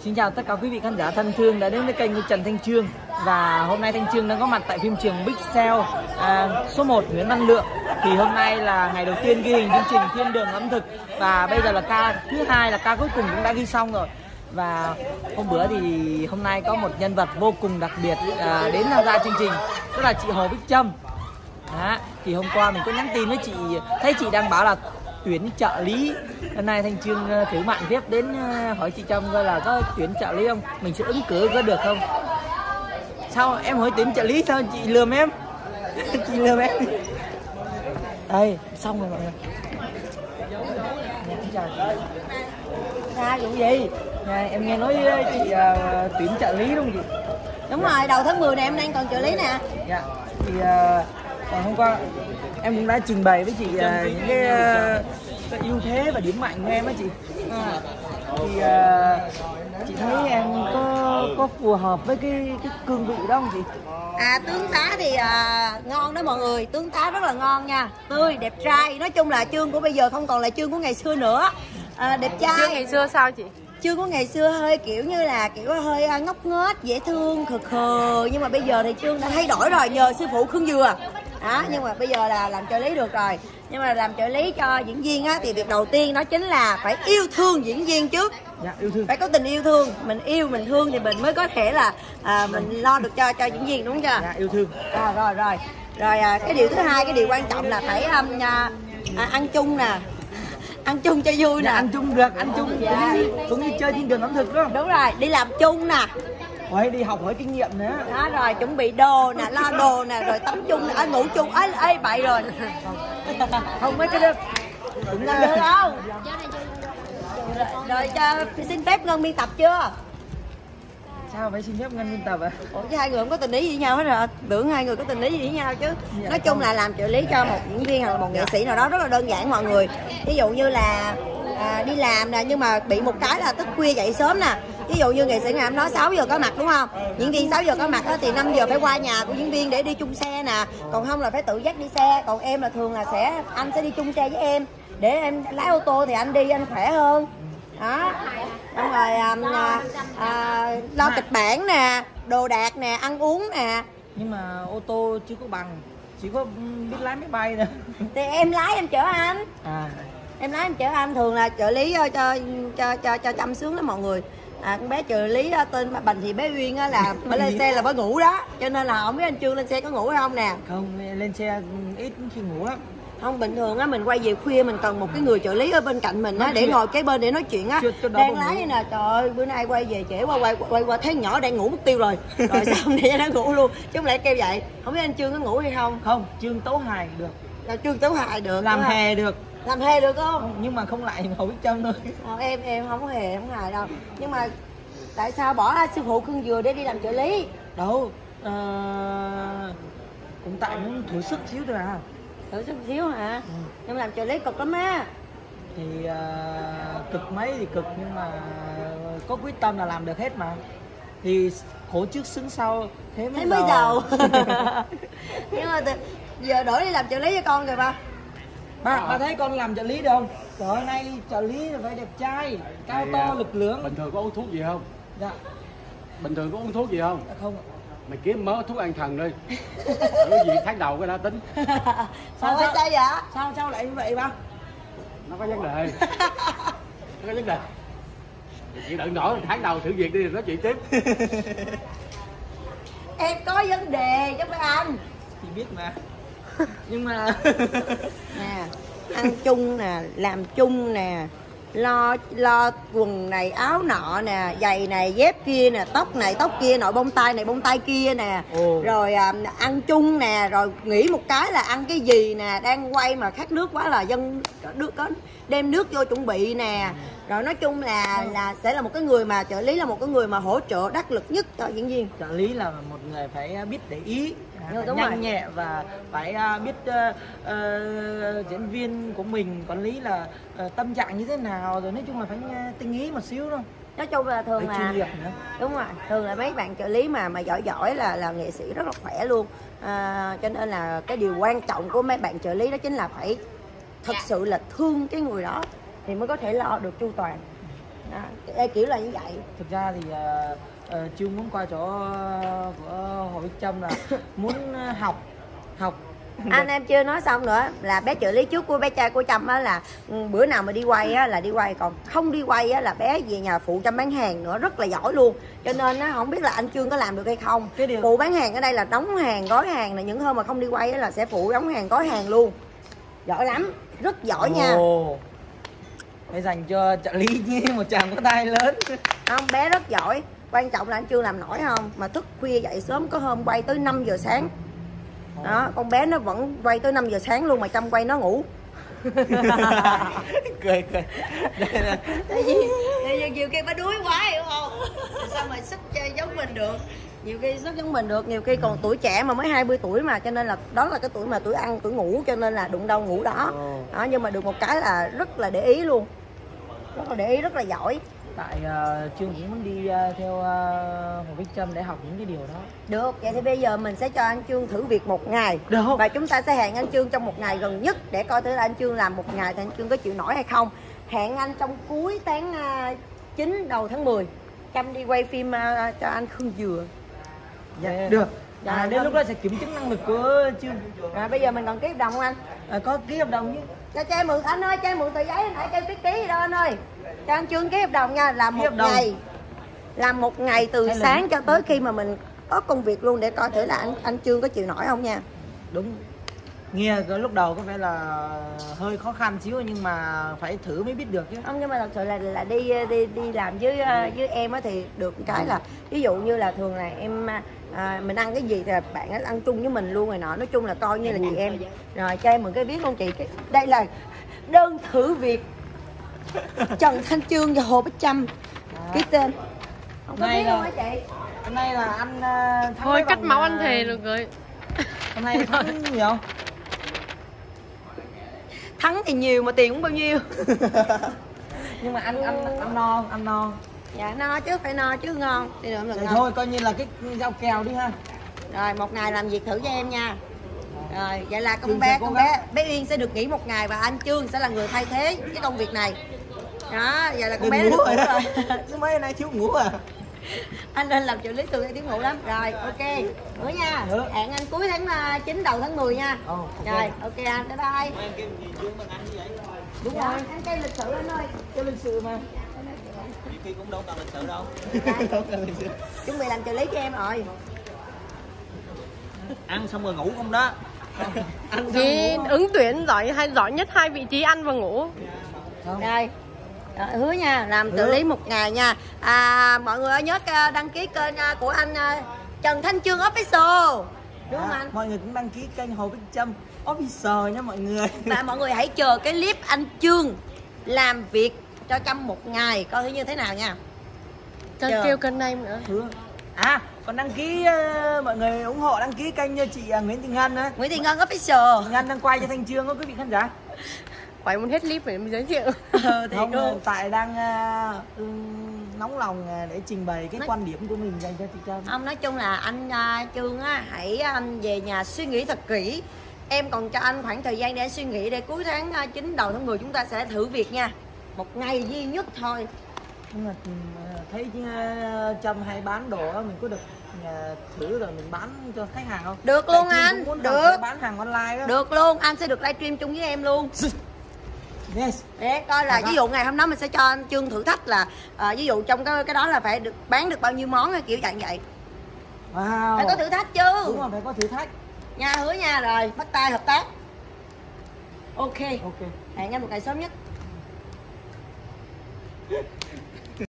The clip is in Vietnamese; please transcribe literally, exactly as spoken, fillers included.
Xin chào tất cả quý vị khán giả thân thương đã đến với kênh của Trần Thanh Chương. Và hôm nay Thanh Chương đang có mặt tại phim trường Big Cell à, số một Nguyễn Văn Lượng. Thì hôm nay là ngày đầu tiên ghi hình chương trình Thiên Đường Ẩm Thực. Và bây giờ là ca thứ hai, là ca cuối cùng cũng đã ghi xong rồi. Và hôm bữa thì hôm nay có một nhân vật vô cùng đặc biệt à, đến tham gia chương trình, đó là chị Hồ Bích Trâm. Đó, thì hôm qua mình có nhắn tin với chị, thấy chị đang bảo là tuyển trợ lý. Hôm nay Thanh Chương thử mạn phép đến hỏi chị Trâm coi là có tuyển trợ lý không, mình sẽ ứng cử có được không. Sao em hỏi tuyển trợ lý sao chị lừa em? Chị lừa em. Đây xong rồi mọi người. Chào chị. Sao vụ gì? Này, em nghe nói chị uh, tuyển trợ lý đúng không chị? Đúng rồi, đầu tháng mười này em đang còn trợ lý nè. Dạ. Thì uh, hôm qua em cũng đã trình bày với chị uh, những cái, uh, cái ưu thế và điểm mạnh của em á chị. À, thì uh, chị thấy em có có phù hợp với cái cái cương vị đó không chị? À, tướng tá thì uh, ngon đó mọi người, tướng tá rất là ngon nha, tươi, đẹp trai. Nói chung là Chương của bây giờ không còn là Chương của ngày xưa nữa. À, đẹp trai. Chương ngày xưa sao chị? Chương của ngày xưa hơi kiểu như là kiểu hơi ngốc nghếch, dễ thương, khờ khờ. Nhưng mà bây giờ thì Chương đã thay đổi rồi, nhờ sư phụ Khương Dừa. Đó, nhưng mà bây giờ là làm trợ lý được rồi. Nhưng mà làm trợ lý cho diễn viên á, thì việc đầu tiên đó chính là phải yêu thương diễn viên trước. Dạ, yêu thương. Phải có tình yêu thương, mình yêu mình thương thì mình mới có thể là à, mình lo được cho cho diễn viên, đúng chưa? Dạ, yêu thương. Rồi rồi rồi. Rồi à, cái điều thứ hai, cái điều quan trọng là phải um, à, à, ăn chung nè. Ăn chung cho vui nè. Dạ, ăn chung được, ăn chung dạ. cũng, cũng như chơi Thiên Đường Ẩm Thực đó. Đúng rồi, đi làm chung nè. Hỏi đi học hỏi kinh nghiệm nữa. Đó rồi, chuẩn bị đồ nè, lo đồ nè, rồi tắm chung nè, ngủ chung, ấy ấy bậy rồi. Không mấy cái đó Cũng làm được không? Rồi, rồi cho xin phép Ngân biên tập chưa? Sao phải xin phép Ngân biên tập ạ? Ủa chứ hai người không có tình ý gì với nhau hết rồi. Tưởng hai người có tình ý gì với nhau chứ. Dạ, nói chung không. Là làm trợ lý cho một diễn viên hoặc là một nghệ sĩ nào đó rất là đơn giản mọi người. Ví dụ như là à, đi làm nè, nhưng mà bị một cái là thức khuya dậy sớm nè. Ví dụ như nghệ sĩ ngày hôm đó sáu giờ có mặt đúng không? Diễn viên sáu giờ có mặt đó, thì năm giờ phải qua nhà của diễn viên để đi chung xe nè. Còn không là phải tự dắt đi xe. Còn em là thường là sẽ anh sẽ đi chung xe với em. Để em lái ô tô thì anh đi anh khỏe hơn. Đó. Xong rồi à, à, à, lo kịch bản nè, đồ đạc nè, ăn uống nè. Nhưng mà ô tô chưa có bằng, chỉ có biết lái máy bay nè. Thì em lái em chở anh. À. Em lái em chở anh, thường là trợ lý cho cho cho cho, cho Trâm sướng lắm mọi người. À, con bé trợ lý tên Bành thì bé Uyên á là phải lên xe là phải ngủ đó. Cho nên là không biết anh Chương lên xe có ngủ hay không nè. Không, lên xe ít khi ngủ lắm. Không, bình thường á mình quay về khuya mình cần một cái người trợ lý ở bên cạnh mình á, để ngồi kế bên để nói chuyện á. Đang lái như nè, trời ơi bữa nay quay về trễ qua quay quay qua thấy nhỏ đang ngủ mất tiêu rồi. Rồi xong để cho nó ngủ luôn. Chứ không lẽ kêu vậy. Không biết anh Chương có ngủ hay không? Không, Chương tấu hài được. Là Chương tấu hài được. Làm hè được. Làm hè được không? Không, nhưng mà không lại Hồ Bích Trâm thôi. À, em em không có hề không hài đâu. Nhưng mà tại sao bỏ sư phụ Khương Dừa để đi làm trợ lý? Đâu, à, cũng tại muốn thử sức xíu thôi à. Thử sức xíu hả? Ừ. Nhưng mà làm trợ lý cực lắm á. Thì uh, cực mấy thì cực, nhưng mà có quyết tâm là làm được hết mà. Thì khổ trước xứng sau, thế mới, thế mới giàu. Nhưng mà giờ đổi đi làm trợ lý cho con rồi ba. Ba, ba thấy con làm trợ lý được không? Trời ơi, nay trợ lý là phải đẹp trai, cao to, à, lực lưỡng. Bình thường có uống thuốc gì không? Dạ. Bình thường có uống thuốc gì không? Dạ không. Mày kiếm mớ thuốc an thần đi. Cái gì tháng đầu cái đã tính. Sao sao, sao vậy? Sao sao lại như vậy ba? Nó có vấn đề. Nó có vấn đề. Chị đợi nổi tháng đầu thử việc đi rồi nói chuyện tiếp. Em có vấn đề chứ phải anh. Chị biết mà. Nhưng mà nè, ăn chung nè, làm chung nè, lo lo quần này áo nọ nè, giày này dép kia nè, tóc này tóc kia, nội bông tai này bông tai kia nè. Ồ. Rồi à, ăn chung nè, rồi nghĩ một cái là ăn cái gì nè, đang quay mà khát nước quá là dân nước có đem nước vô chuẩn bị nè. Rồi nói chung là là sẽ là một cái người mà trợ lý là một cái người mà hỗ trợ đắc lực nhất cho diễn viên. Trợ lý là một người phải biết để ý, phải đúng nhanh rồi. nhẹ và phải biết uh, uh, diễn viên của mình quản lý là uh, tâm trạng như thế nào, rồi nói chung là phải tinh ý một xíu thôi. Nói chung là thường phải là chuyên nghiệp nữa. Đúng rồi, thường là mấy bạn trợ lý mà mà giỏi giỏi là là nghệ sĩ rất là khỏe luôn. À, cho nên là cái điều quan trọng của mấy bạn trợ lý đó chính là phải thật sự là thương cái người đó thì mới có thể lo được chu toàn. À, kiểu là như vậy. Thực ra thì uh, uh, Trương muốn qua chỗ uh, của Hồ Bích Trâm là muốn uh, học học Anh em chưa nói xong nữa là bé trợ lý trước của bé trai của Trâm á là bữa nào mà đi quay á là đi quay, còn không đi quay á là bé về nhà phụ Trâm bán hàng nữa, rất là giỏi luôn. Cho nên á không biết là anh Trương có làm được hay không. Cái điều... phụ bán hàng ở đây là đóng hàng gói hàng, là những hôm mà không đi quay á là sẽ phụ đóng hàng gói hàng luôn, giỏi lắm, rất giỏi nha. Ồ, phải dành cho trợ lý như một chàng có tay lớn. Không, bé rất giỏi, quan trọng là anh Trương làm nổi không, mà thức khuya dậy sớm, có hôm quay tới năm giờ sáng. Đó, con bé nó vẫn quay tới năm giờ sáng luôn mà Trâm quay nó ngủ. Cười cười. Tại vì nhiều, nhiều khi nó đuối quá hiểu không? Sao mà sức chơi giống mình được? Nhiều khi sức giống mình được, nhiều khi còn tuổi trẻ mà mới hai mươi tuổi mà, cho nên là đó là cái tuổi mà tuổi ăn, tuổi ngủ, cho nên là đụng đâu ngủ đó. Đó, nhưng mà được một cái là rất là để ý luôn. Rất là để ý, rất là giỏi. Tại uh, Trương cũng muốn đi uh, theo uh, Hồ Bích Trâm để học những cái điều đó. Được, vậy thì bây giờ mình sẽ cho anh Trương thử việc một ngày. Được. Và chúng ta sẽ hẹn anh Trương trong một ngày gần nhất để coi thử là anh Trương làm một ngày thì anh Trương có chịu nổi hay không. Hẹn anh trong cuối tháng uh, chín đầu tháng mười. Trâm đi quay phim uh, cho anh Khương Dừa. Dạ, yeah. Được. Dạ, à, đến lúc đó sẽ kiểm chứng năng lực của Trương. À, bây giờ mình còn ký hợp đồng không anh? À, có ký hợp đồng chứ. Cho trai mượn, anh ơi, trai mượn tờ giấy, anh hãy trai viết ký gì đâu anh ơi. Cho anh Trương ký hợp đồng nha, làm một ngày. Làm một ngày từ Hay sáng cho tới khi mà mình có công việc luôn, để coi thử là anh anh Trương có chịu nổi không nha. Đúng. Nghe cái lúc đầu có vẻ là hơi khó khăn xíu nhưng mà phải thử mới biết được chứ. Không, nhưng mà thật sự là là đi đi đi làm với với em á thì được cái là ví dụ như là thường là em à, mình ăn cái gì thì bạn ấy ăn chung với mình luôn rồi nọ, nói chung là coi như là chị em. Rồi cho em mượn cái viết luôn chị. Cái, đây là đơn thử việc Trần Thanh Chương và Hồ Bích Trâm ký tên. Không có biết luôn hả chị? Hôm nay là anh uh, thôi cắt máu anh thề được rồi. Hôm nay thắng nhiều không? Thắng thì nhiều mà tiền cũng bao nhiêu. Nhưng mà ăn ăn ăn no không? Ăn no. Dạ no chứ, phải no chứ ngon. Đi nữa Vậy thôi coi như là cái rau kèo đi ha. Rồi một ngày làm việc thử cho em nha. Rồi vậy là con Trương bé con bé bé Uyên sẽ được nghỉ một ngày và anh Trương sẽ là người thay thế cái công việc này. Đó, vậy là con bé được ngủ rồi. Chứ mấy nay thiếu ngủ à. Anh nên làm trợ lý từ thiếu ngủ lắm. Rồi ok. Nữa nha. Được. Hẹn anh cuối tháng chín đầu tháng mười nha. Oh, okay. Rồi ok anh, bye bye. Em kêu gì Trương bằng anh như vậy. Đúng dạ, rồi. Anh chơi lịch sử anh ơi. Chơi lịch sử mà. Nhiều khi cũng đâu cần lịch sử đâu. Chuẩn bị làm trợ lý cho em rồi. Ăn xong rồi ngủ không đó. Ăn thì ứng tuyển giỏi hay giỏi nhất hai vị trí ăn và ngủ. Không. Rồi. Rồi, hứa nha, làm trợ lý một ngày nha. À, mọi người nhớ đăng ký kênh của anh Trần Thanh Chương Official. Đúng không à, anh? Mọi người cũng đăng ký kênh Hồ Bích Trâm Official nha mọi người. Và mọi người hãy chờ cái clip anh Chương làm việc cho Trâm một ngày coi thử như thế nào nha. Cho chờ. Kêu kênh em nữa. Hứa. À, còn đăng ký uh, mọi người ủng hộ đăng ký kênh cho chị uh, Nguyễn Thị Ngân á. Nguyễn Thị Ngân Official. Chị Ngân đang quay cho Thanh Chương đó quý vị khán giả. Quay muốn hết clip để mình giới thiệu. Ờ, thì không, cô tại đang uh, um, nóng lòng để trình bày cái nói... quan điểm của mình dành cho chị Trâm. Ông nói chung là anh uh, Chương á, hãy um, về nhà suy nghĩ thật kỹ. Em còn cho anh khoảng thời gian để suy nghĩ, để cuối tháng uh, chín đầu tháng mười chúng ta sẽ thử việc nha. Một ngày duy nhất thôi. Nhưng mà thấy uh, Trâm hay bán đồ á, mình có được uh, thử rồi mình bán cho khách hàng không? Được tại luôn anh. Được. Bán hàng online đó. Được luôn, anh sẽ được livestream chung với em luôn. Yes. Để coi là ví dụ ngày hôm đó mình sẽ cho anh Chương thử thách là uh, ví dụ trong cái cái đó là phải được bán được bao nhiêu món kiểu dạng vậy. Wow. Phải có thử thách chứ. Đúng rồi, phải có thử thách. Nha, hứa nha, rồi bắt tay hợp tác. Ok. Ok. Hẹn em một ngày sớm nhất.